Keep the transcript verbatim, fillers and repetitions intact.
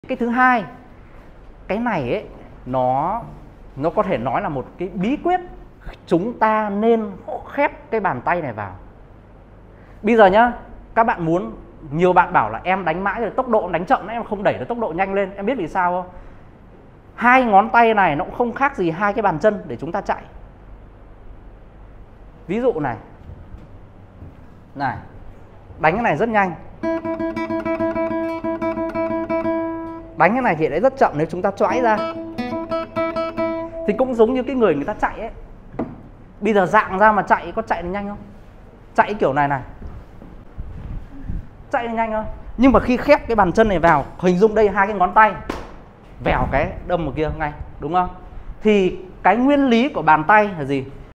Cái thứ hai, cái này ấy nó nó có thể nói là một cái bí quyết chúng ta nên khép cái bàn tay này vào. Bây giờ nhá, các bạn muốn, nhiều bạn bảo là em đánh mãi rồi tốc độ đánh chậm, em không đẩy được tốc độ nhanh lên. Em biết vì sao không? Hai ngón tay này nó cũng không khác gì hai cái bàn chân để chúng ta chạy. Ví dụ này, này, đánh cái này rất nhanh, đánh cái này thì lại rất chậm nếu chúng ta choãi ra. Thì cũng giống như cái người người ta chạy ấy, bây giờ dạng ra mà chạy có chạy được nhanh không? Chạy kiểu này này, chạy được nhanh không? Nhưng mà khi khép cái bàn chân này vào, hình dung đây hai cái ngón tay, vèo cái đâm một kia ngay, đúng không? Thì cái nguyên lý của bàn tay là gì?